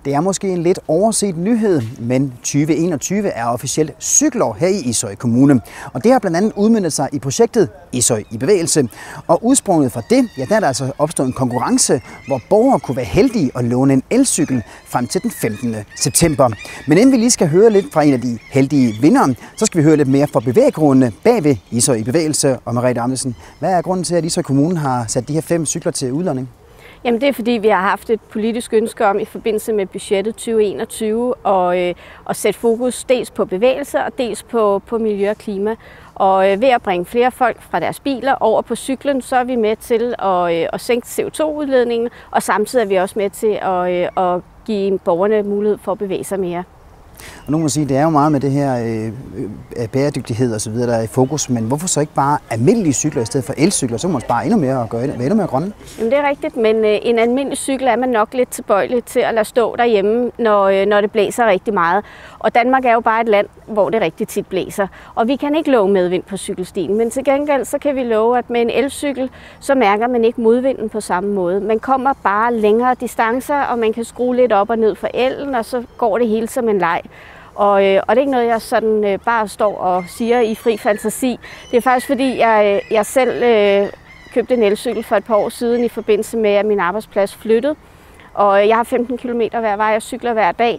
Det er måske en lidt overset nyhed, men 2021 er officielt cykelår her i Ishøj Kommune. Og det har blandt andet udmøntet sig i projektet Ishøj i bevægelse. Og udsprunget fra det, ja, der er der altså opstået en konkurrence, hvor borgere kunne være heldige at låne en elcykel frem til den 15. september. Men inden vi lige skal høre lidt fra en af de heldige vindere, så skal vi høre lidt mere fra bevæggrundene bag ved Ishøj i bevægelse. Og Merete Amnesen, hvad er grunden til, at Ishøj Kommune har sat de her 5 cykler til udlåning? Jamen det er fordi, vi har haft et politisk ønske om i forbindelse med budgettet 2021 at sætte fokus dels på bevægelse og dels på miljø og klima. Og ved at bringe flere folk fra deres biler over på cyklen, så er vi med til at sænke CO2-udledningen, og samtidig er vi også med til at give borgerne mulighed for at bevæge sig mere. Og nu må man sige, det er jo meget med det her bæredygtighed og så videre, der er i fokus, men hvorfor så ikke bare almindelige cykler i stedet for elcykler? Så må man spare endnu mere og gøre endnu mere grønne. Jamen det er rigtigt, men en almindelig cykel er man nok lidt tilbøjelig til at lade stå derhjemme, når det blæser rigtig meget. Og Danmark er jo bare et land, hvor det rigtig tit blæser. Og vi kan ikke love medvind på cykelstien, men til gengæld så kan vi love, at med en elcykel, så mærker man ikke modvinden på samme måde. Man kommer bare længere distancer, og man kan skrue lidt op og ned for elen, og så går det hele som en leg. Og det er ikke noget, jeg sådan bare står og siger i fri fantasi. Det er faktisk fordi, jeg selv købte en elcykel for et par år siden i forbindelse med, at min arbejdsplads flyttede. Og jeg har 15 km hver vej, jeg cykler hver dag.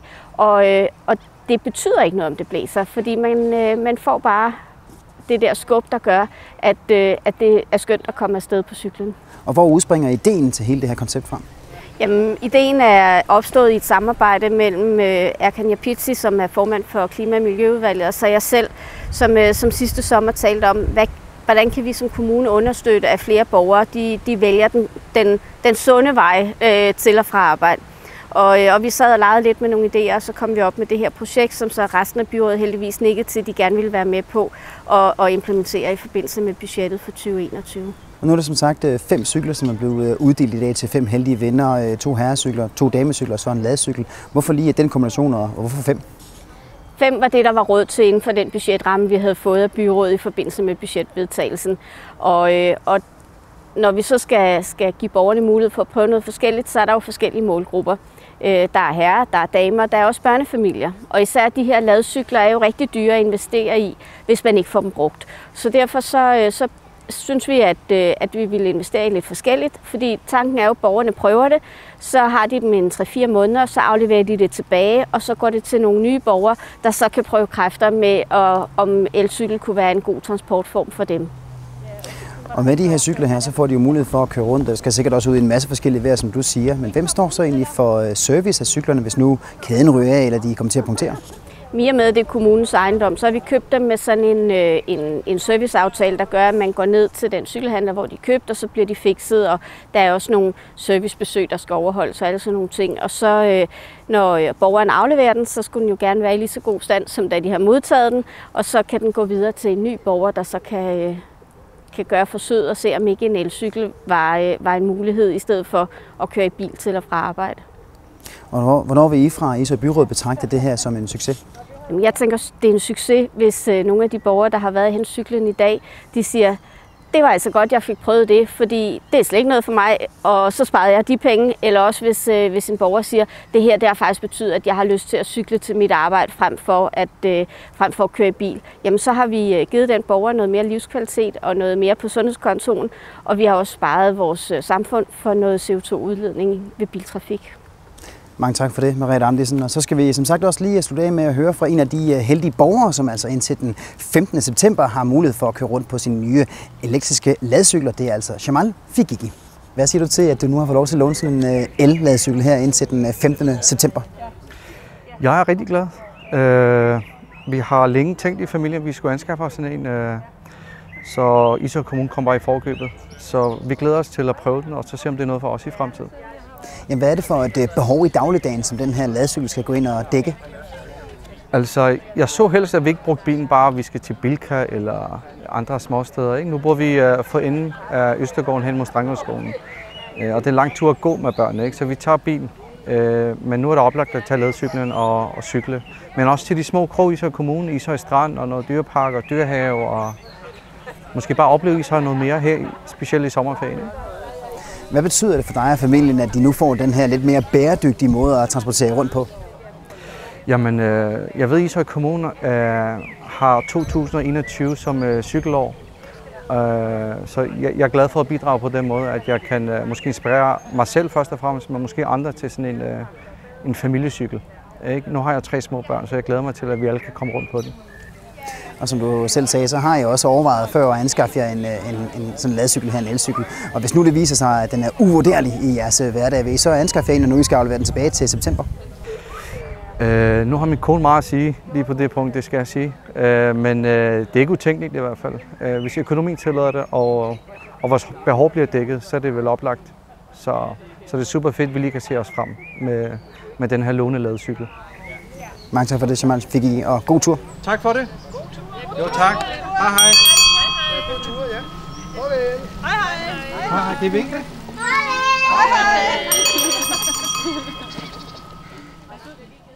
Og det betyder ikke noget, om det blæser, fordi man får bare det der skub, der gør, at det er skønt at komme afsted på cyklen. Og hvor udspringer ideen til hele det her koncept fra? Jamen, ideen er opstået i et samarbejde mellem Erkan Yapitsi, som er formand for Klima- og Miljøudvalget, og så jeg selv, som sidste sommer talte om, hvordan kan vi som kommune understøtte, at flere borgere de vælger den sunde vej til og fra arbejde. Og vi sad og legede lidt med nogle idéer, og så kom vi op med det her projekt, som så resten af byrådet heldigvis nikkede til, at de gerne ville være med på og implementere i forbindelse med budgettet for 2021. Og nu er der som sagt 5 cykler, som er blevet uddelt i dag til 5 heldige vinder. 2 herrecykler, 2 damecykler og så en ladcykel. Hvorfor lige den kombination, og hvorfor 5? 5 var det, der var råd til inden for den budgetramme, vi havde fået af byrådet i forbindelse med budgetvedtagelsen. Og når vi så skal give borgerne mulighed for at prøve noget forskelligt, så er der jo forskellige målgrupper. Der er herrer, der er damer, der er også børnefamilier. Og især de her ladcykler er jo rigtig dyre at investere i, hvis man ikke får dem brugt. Så derfor så synes vi, at vi vil investere i lidt forskelligt, fordi tanken er jo, at borgerne prøver det, så har de dem en 3-4 måneder, så afleverer de det tilbage, og så går det til nogle nye borgere, der så kan prøve kræfter med, om elcykel kunne være en god transportform for dem. Og med de her cykler her, så får de jo mulighed for at køre rundt. Der skal sikkert også ud i en masse forskellige vejr, som du siger. Men hvem står så egentlig for service af cyklerne, hvis nu kæden ryger af, eller de kommer til at punktere? I og med, at det er kommunens ejendom, så har vi købt dem med sådan en serviceaftale, der gør, at man går ned til den cykelhandler, hvor de er købt, og så bliver de fikset, og der er også nogle servicebesøg, der skal overholdes, og alle sådan nogle ting. Og så, når borgeren afleverer den, så skulle den jo gerne være i lige så god stand, som da de har modtaget den, og så kan den gå videre til en ny borger, der så kan gøre forsøget og se, om ikke en elcykel var en mulighed, i stedet for at køre i bil til og fra arbejde. Og hvornår vil I fra Ishøj Byråd betragte det her som en succes? Jeg tænker, det er en succes, hvis nogle af de borgere, der har været hen cyklen i dag, de siger, det var altså godt, jeg fik prøvet det, fordi det er slet ikke noget for mig, og så sparede jeg de penge. Eller også hvis en borger siger, det her det har faktisk betydet, at jeg har lyst til at cykle til mit arbejde frem for at køre i bil. Jamen så har vi givet den borger noget mere livskvalitet og noget mere på sundhedskontoen, og vi har også sparet vores samfund for noget CO2-udledning ved biltrafik. Mange tak for det, Merete Amnesen. Og så skal vi som sagt også lige slutte af med at høre fra en af de heldige borgere, som altså indtil den 15. september har mulighed for at køre rundt på sine nye elektriske ladcykler. Det er altså Jamal Figigi. Hvad siger du til, at du nu har fået lov til at låne sådan en el-ladcykel her indtil den 15. september? Jeg er rigtig glad. Vi har længe tænkt i familien, at vi skulle anskaffe os sådan en, så Ishøj Kommune kommer bare i forkøbet. Så vi glæder os til at prøve den, og så se om det er noget for os i fremtiden. Jamen, hvad er det for et behov i dagligdagen, som den her ladcykel skal gå ind og dække? Altså, jeg så helst, at vi ikke brugte bilen bare, vi skal til Bilka eller andre småsteder. Ikke? Nu bor vi for enden af Østergården hen mod Strandgårdsskolen. Og det er en lang tur at gå med børnene, ikke? Så vi tager bilen. Men nu er der oplagt at tage ladcyklen og cykle. Men også til de små krog i Ishøj Kommune, Ishøj Strand og noget dyrepark og dyrehave. Og måske bare opleve Ishøj noget mere her, specielt i sommerferien. Ikke? Hvad betyder det for dig og familien, at de nu får den her lidt mere bæredygtige måde at transportere rundt på? Jamen, jeg ved, at Ishøj Kommune har 2021 som cykelår. Så jeg er glad for at bidrage på den måde, at jeg kan måske inspirere mig selv først og fremmest, men måske andre til sådan en familiecykel. Nu har jeg 3 små børn, så jeg glæder mig til, at vi alle kan komme rundt på den. Og som du selv sagde, så har jeg også overvejet før at anskaffe jer en sådan ladcykel her, en elcykel. Og hvis nu det viser sig, at den er uvurderlig i jeres hverdag, vil I så anskaffe jer en, og nu I skal aflevere den tilbage til september? Nu har min kone meget at sige lige på det punkt, det skal jeg sige. Men det er ikke utænkeligt i hvert fald. Hvis økonomien tillader det, og vores behov bliver dækket, så er det vel oplagt. Så det er super fedt, at vi lige kan se os frem med den her låneladcykel. Mange tak for det, Jamal fik I, og god tur. Tak for det. Jo, tak. Hej, hej. God tur, ja. Hej, hej. Hej, hej. Det er vigtigt. Hej, hej.